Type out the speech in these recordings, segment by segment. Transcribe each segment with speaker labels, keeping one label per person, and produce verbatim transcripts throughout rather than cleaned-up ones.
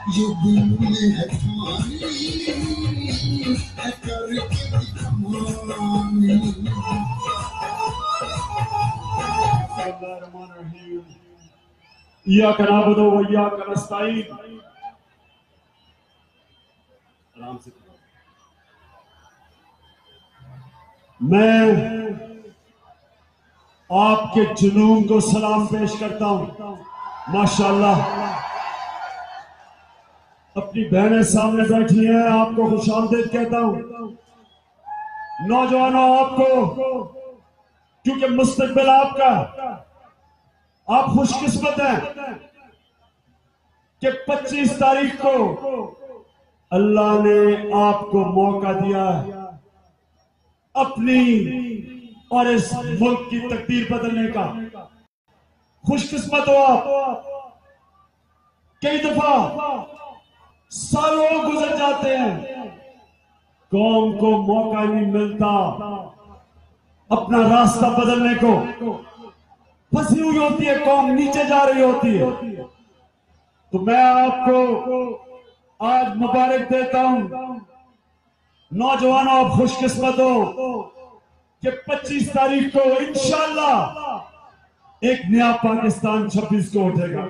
Speaker 1: ये भूल है फानी है करके कमानी।
Speaker 2: इय्याका नअबुदु व इय्याका नस्तईन। आराम से मैं आपके जुनून को सलाम पेश करता हूं। माशाअल्लाह अपनी बहनें सामने बैठी हैं, आपको खुशामदीद कहता हूं। नौजवानों, आपको क्योंकि मुस्तकबिल आपका, आप खुशकिस्मत हैं कि पच्चीस तारीख को अल्लाह ने आपको मौका दिया अपनी और इस मुल्क की तकदीर बदलने का। खुशकिस्मत हो आप। कई दफा सालों गुजर जाते हैं, कौम को मौका नहीं मिलता अपना रास्ता बदलने को। फंसी हुई होती है कौम, नीचे जा रही होती है। तो मैं आपको आज मुबारक देता हूं। नौजवानों, आप खुशकिस्मत हो कि पच्चीस तारीख को इंशाअल्लाह एक नया पाकिस्तान छब्बीस को उठेगा।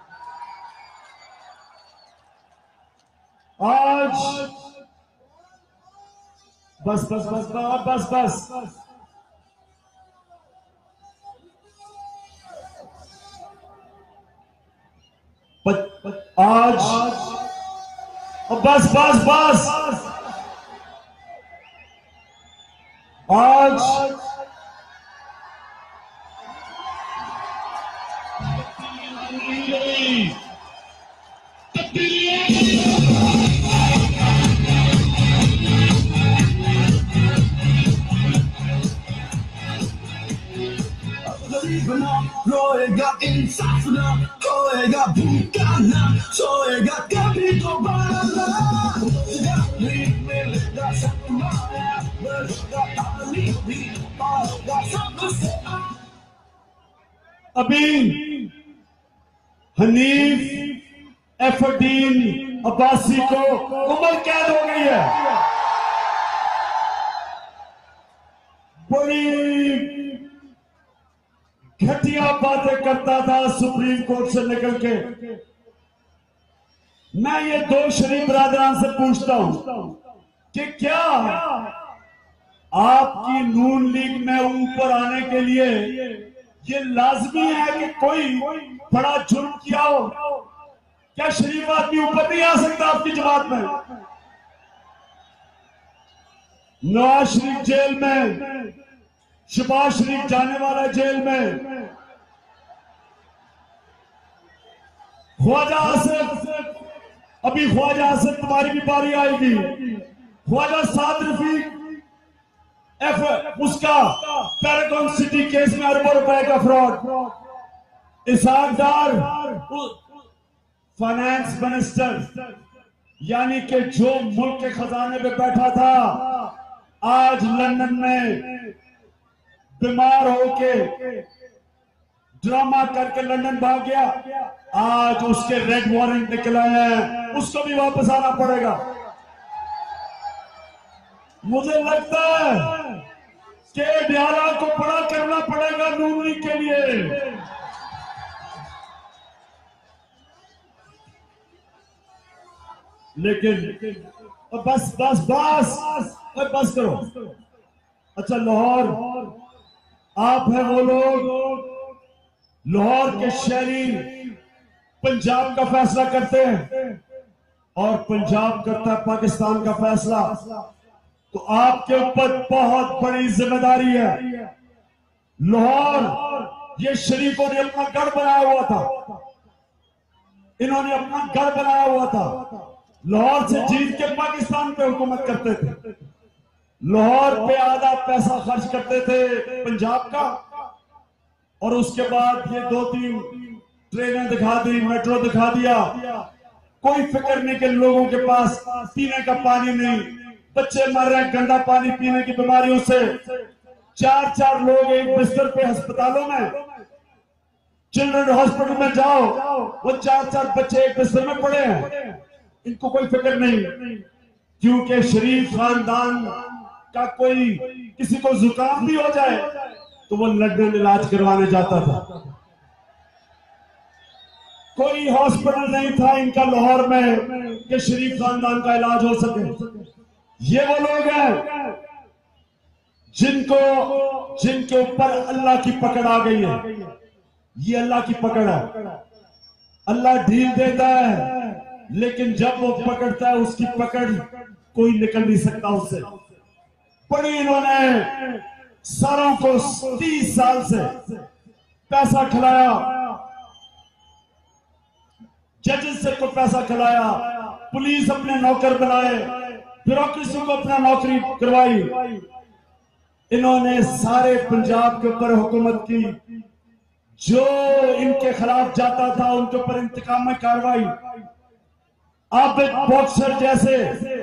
Speaker 2: आज बस बस बस बस बस बस आज बस बस बस आज
Speaker 1: रोएगा इंसाफ ना, खोएगा भूखा ना, सोएगा कभी दोबारा। मिलेगा सरमाया, मिलेगा पानी भी, पाएगा सबसे।
Speaker 2: अभी हनीफ एफडीन अब्बासी को उम्र कैद हो गई है। बड़ी घटिया बातें करता था सुप्रीम कोर्ट से निकल के। मैं ये दो शरीफ बरादरान से पूछता हूं कि क्या आपकी नून लीग में ऊपर आने के लिए ये लाजमी है कि कोई बड़ा जुर्म किया हो? क्या शरीफ आदमी ऊपर नहीं आ सकता आपकी जमात में? नवाज शरीफ जेल में, शहबाज शरीफ जाने वाला जेल में, ख्वाजा आसिफ, अभी ख्वाजा आसिफ तुम्हारी भी बारी आएगी। ख्वाजा साद रफीक एफ उसका पैरागॉन सिटी केस में अरबों रुपए का fraud. Ishaq Dar finance minister, यानी कि जो मुल्क के खजाने पे बैठा था, आज लंदन में बीमार होके ड्रामा करके लंदन भाग गया। आज उसके रेड वारंट निकले हैं, उसको भी वापस आना पड़ेगा। मुझे लगता है कि डियाला को बड़ा करना पड़ेगा नून लीग के लिए। लेकिन बस बस बस बस करो। अच्छा, लाहौर, आप है वो लोग, लाहौर के शहरी पंजाब का फैसला करते हैं और पंजाब करता है पाकिस्तान का फैसला। तो आपके ऊपर बहुत बड़ी जिम्मेदारी है। लाहौर ये शरीफों ने अपना गढ़ बनाया हुआ था, इन्होंने अपना गढ़ बनाया हुआ था। लाहौर से जीत के पाकिस्तान पे हुकूमत करते थे। लाहौर पे आधा पैसा खर्च करते थे पंजाब का, और उसके बाद ये दो तीन ट्रेनें दिखा दी, मेट्रो दिखा दिया। कोई फिक्र नहीं कि लोगों के पास पीने का पानी नहीं, बच्चे मर रहे हैं गंदा पानी पीने की बीमारियों से। चार चार लोग एक बिस्तर पे अस्पतालों में, चिल्ड्रन हॉस्पिटल में जाओ, वो चार चार बच्चे एक बिस्तर में पड़े हैं। इनको कोई फिक्र नहीं, क्योंकि शरीफ खानदान का कोई किसी को जुकाम भी हो जाए तो वो लंदन इलाज करवाने जाता था। कोई हॉस्पिटल नहीं था इनका लाहौर में कि शरीफ खानदान का इलाज हो सके। ये वो लोग हैं जिनको जिनके ऊपर अल्लाह की पकड़ आ गई है। ये अल्लाह की पकड़ है। अल्लाह ढील देता है, लेकिन जब वो पकड़ता है उसकी पकड़ कोई निकल नहीं सकता उससे। बड़ी इन्होंने सारों को तीस साल से पैसा खिलाया, जजेस से को पैसा खिलाया, पुलिस अपने नौकर बनाए, ब्यूरोक्रेसी को अपना नौकरी करवाई। इन्होंने सारे पंजाब के ऊपर हुकूमत की। जो इनके खिलाफ जाता था उनके ऊपर इंतकाम में कार्रवाई। आबिद बॉक्सर जैसे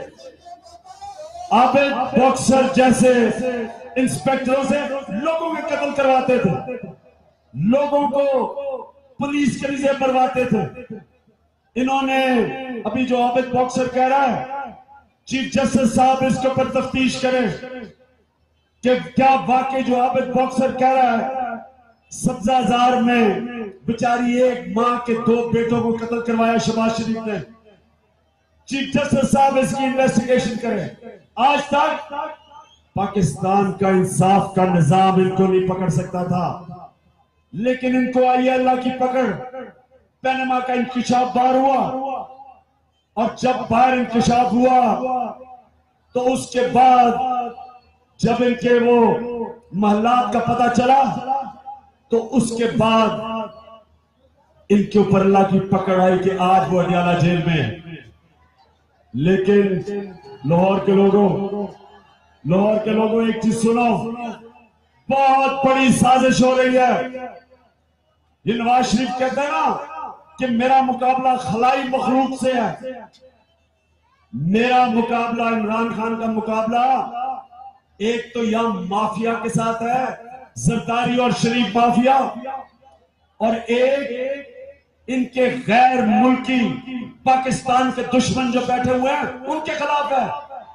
Speaker 2: आबिद बॉक्सर जैसे इंस्पेक्टरों से लोगों के कत्ल करवाते थे, लोगों को पुलिस के लिए मरवाते थे। इन्होंने अभी जो आबिद बॉक्सर कह रहा है, चीफ जस्टिस साहब इसके ऊपर तफ्तीश करें कि क्या वाकई जो आबिद बॉक्सर कह रहा है सब्जाजार में बेचारी एक मां के दो बेटों को कत्ल करवाया शहबाज शरीफ ने। चीफ जस्टिस साहब इसकी इन्वेस्टिगेशन करें। आज तक पाकिस्तान का इंसाफ का निजाम इनको नहीं पकड़ सकता था, लेकिन इनको आई अल्लाह की पकड़। पैनमा का इंकशाफ बाहर हुआ, और जब बाहर इंकशाफ हुआ तो उसके बाद जब इनके वो महलात का पता चला तो उसके बाद इनके ऊपर अल्लाह की पकड़ आई कि आज वो अडियाला जेल में है। लेकिन लाहौर के लोगों लाहौर के लोगों एक चीज सुनो, बहुत बड़ी साजिश हो रही है। ये नवाज शरीफ कहते हैं ना कि मेरा मुकाबला खलाई मखलूक से है। मेरा मुकाबला इमरान खान का मुकाबला एक तो यहां माफिया के साथ है, जरदारी और शरीफ माफिया, और एक इनके गैर मुल्की पाकिस्तान के दुश्मन जो बैठे हुए हैं उनके खिलाफ है।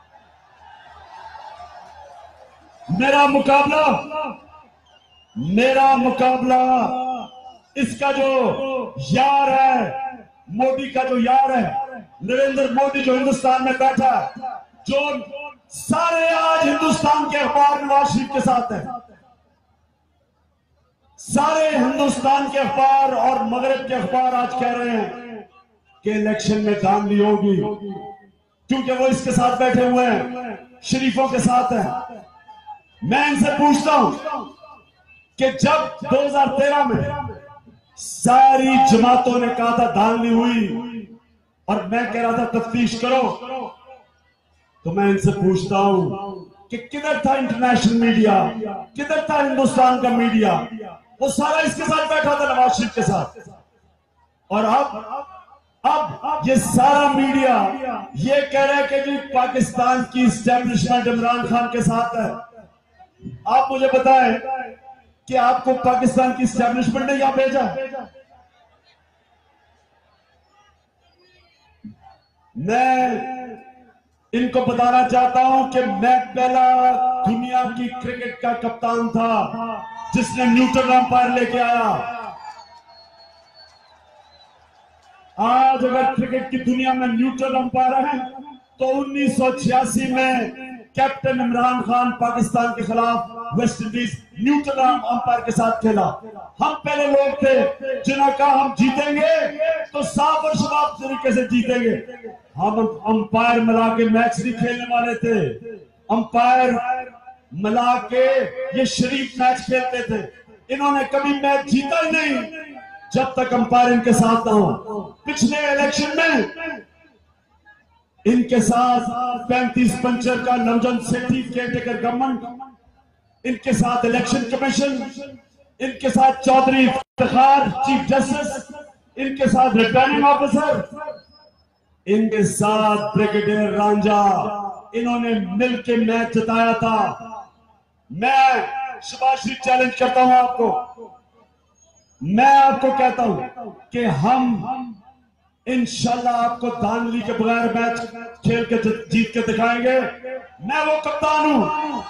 Speaker 2: मेरा मुकाबला मेरा मुकाबला इसका जो यार है, मोदी का जो यार है, नरेंद्र मोदी जो हिंदुस्तान में बैठा है, जो सारे आज हिंदुस्तान के अखबार नवाज शरीफ के साथ है। सारे हिंदुस्तान के अखबार और मगरब के अखबार आज कह रहे हैं कि इलेक्शन में धांधली होगी, क्योंकि वो इसके साथ बैठे हुए हैं, शरीफों के साथ है। मैं इनसे पूछता हूं कि जब दो हज़ार तेरह में सारी जमातों ने कहा था धांधली हुई और मैं कह रहा था तफ्तीश करो, तो मैं इनसे पूछता हूं कि किधर था इंटरनेशनल मीडिया, किधर था हिंदुस्तान का मीडिया? वो सारा इसके साथ बैठा था, नवाज शरीफ के साथ। और अब अब ये सारा मीडिया ये कह रहा है कि जी पाकिस्तान की इस्टेब्लिशमेंट इमरान खान के साथ है। आप मुझे बताएं कि आपको पाकिस्तान की इस्टेब्लिशमेंट ने यहां भेजा? मैं इनको बताना चाहता हूं कि मैं पहला दुनिया की क्रिकेट का कप्तान था जिसने न्यूट्रल अंपायर लेके आया। आज अगर क्रिकेट की दुनिया में न्यूट्रल अंपायर है तो उन्नीस सौ छियासी में कैप्टन इमरान खान पाकिस्तान के खिलाफ वेस्ट इंडीज न्यूट्रल अंपायर के साथ खेला। हम पहले लोग थे जिन्होंने कहा हम जीतेंगे तो साफ और शफाफ तरीके से जीतेंगे। हम अंपायर मिला के मैच नहीं खेलने वाले थे। अंपायर मिला के ये शरीफ मैच खेलते थे। इन्होंने कभी मैच जीता ही नहीं जब तक अंपायर इनके साथ ना हो। पिछले इलेक्शन में इनके साथ पैंतीस पंचर का नवजन सेठी केयरटेकर गवर्नमेंट, इनके साथ इलेक्शन कमीशन, इनके साथ चौधरी इफ्तिखार चीफ जस्टिस, इनके साथ रिटर्निंग ऑफिसर, इनके साथ ब्रिगेडियर रांझा, इन्होंने मिलकर मैच जिताया था। मैं शहबाज शरीफ चैलेंज करता हूं आपको, मैं आपको कहता हूं कि हम इंशाल्लाह आपको धांधली के बगैर मैच खेल के जीत के दिखाएंगे। मैं वो कप्तान हूं,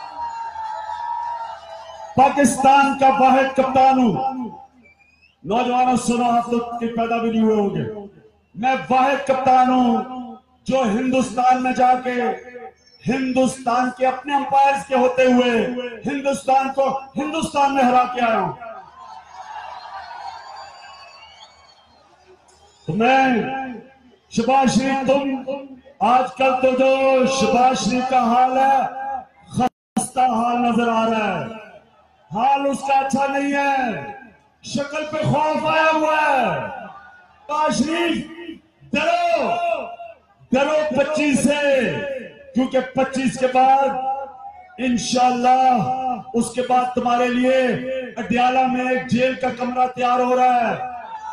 Speaker 2: पाकिस्तान का वाहिद कप्तान हूं। नौजवानों सुनो, आप लोग के पैदा भी नहीं हुए होंगे। मैं वाहिद कप्तान हूं जो हिंदुस्तान में जाके हिंदुस्तान के अपने अंपायर्स के होते हुए हिंदुस्तान को हिंदुस्तान में हरा के आया हूं। तो मैं शुभाश्री, तुम आजकल तो जो शुभाश्री का हाल है, खस्ता हाल नजर आ रहा है, हाल उसका अच्छा नहीं है, शक्ल पे खौफ आया हुआ है। शुभाश्री डरो, डरो पच्चीस से, क्योंकि पच्चीस के बाद इंशाल्लाह उसके बाद तुम्हारे लिए अडयाला में एक जेल का कमरा तैयार हो रहा है।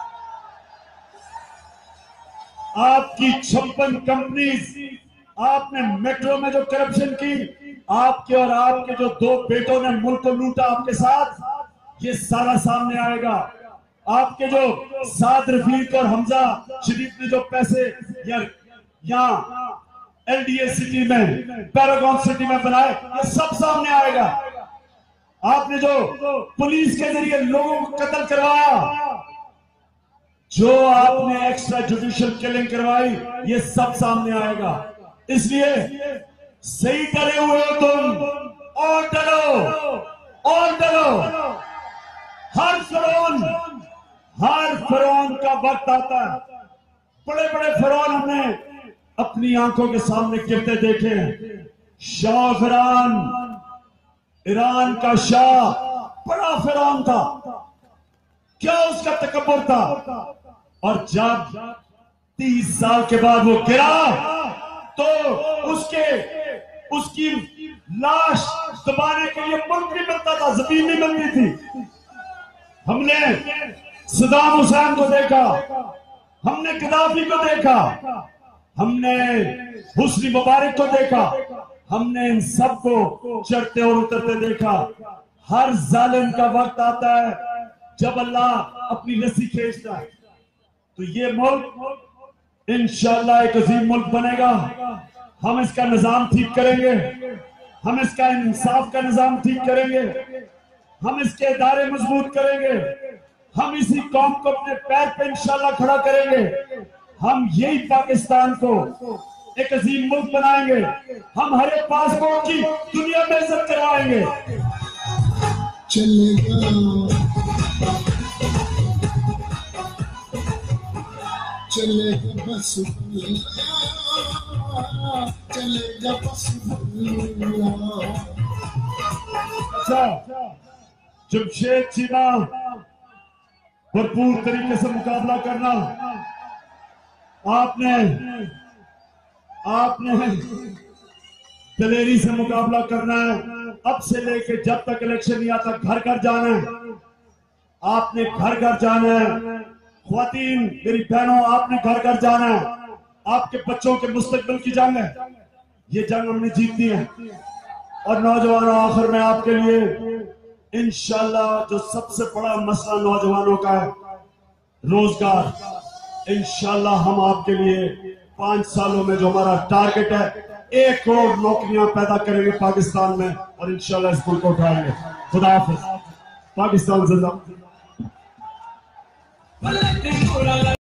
Speaker 2: आपकी छप्पन कंपनीज, आपने मेट्रो में जो करप्शन की, आपके और आपके जो दो बेटों ने मुल्क को लूटा आपके साथ, ये सारा सामने आएगा। आपके जो साद रफीक और हमजा शरीफ ने जो पैसे या यहाँ एलडीए सिटी में, पैरागॉन सिटी में बनाए, ये सब सामने आएगा। आपने जो पुलिस के जरिए लोगों को कत्ल करवाया, जो आपने एक्स्ट्रा जुडिशियल किलिंग करवाई, ये सब सामने आएगा। इसलिए सही डरे हुए हो तुम, और डरो और डरो। हर फिरौन हर फिरौन का वक्त आता है। बड़े बड़े फिरौन हमने अपनी आंखों के सामने गिरते देखे हैं। शाह फिरान, ईरान का शाह, बड़ा फिरौन था, क्या उसका तकब्बुर था। और जब तीस साल के बाद वो गिरा तो उसके उसकी लाश दबाने के लिए मुल्क नहीं मिलता था, जमीन नहीं मिलती थी। हमने सदाम हुसैन को देखा, हमने गद्दाफी को देखा, हमने हुस्नी मुबारक को देखा, हमने इन सबको चढ़ते और उतरते देखा। हर जालिम का वक्त आता है जब अल्लाह अपनी रस्सी खींचता है। तो ये मुल्क इंशाअल्लाह एक अजीम मुल्क बनेगा। हम इसका निजाम ठीक करेंगे, हम इसका इंसाफ का निजाम ठीक करेंगे, हम इसके इदारे मजबूत करेंगे, हम इसी कौम को अपने पैर पे इंशाअल्लाह खड़ा करेंगे। हम यही पाकिस्तान को एक अजीम मुल्क बनाएंगे। हम हर एक पासपोर्ट की दुनिया में इज्जत करवाएंगे।
Speaker 1: चलेगा चलेगा बस चलेगा बस।
Speaker 2: अच्छा, जमशेद चीना भरपूर तरीके से मुकाबला करना। आपने आपने दलेरी से मुकाबला करना है। अब से लेके जब तक इलेक्शन नहीं आता घर घर जाना है, आपने घर घर जाना है। ख्वातीन मेरी बहनों, आपने घर घर जाना है। आपके बच्चों के मुस्तकबिल की जंग है, ये जंग हमने जीतनी है। और नौजवानों, आखिर में आपके लिए इंशाल्लाह जो सबसे बड़ा मसला नौजवानों का है, रोजगार, इंशाल्लाह हम आपके लिए पांच सालों में जो हमारा टारगेट है, एक करोड़ नौकरियां पैदा करेंगे पाकिस्तान में, और इंशाल्लाह इस मुल्क को उठाएंगे। खुदा हाफिज। पाकिस्तान जिंदाबाद।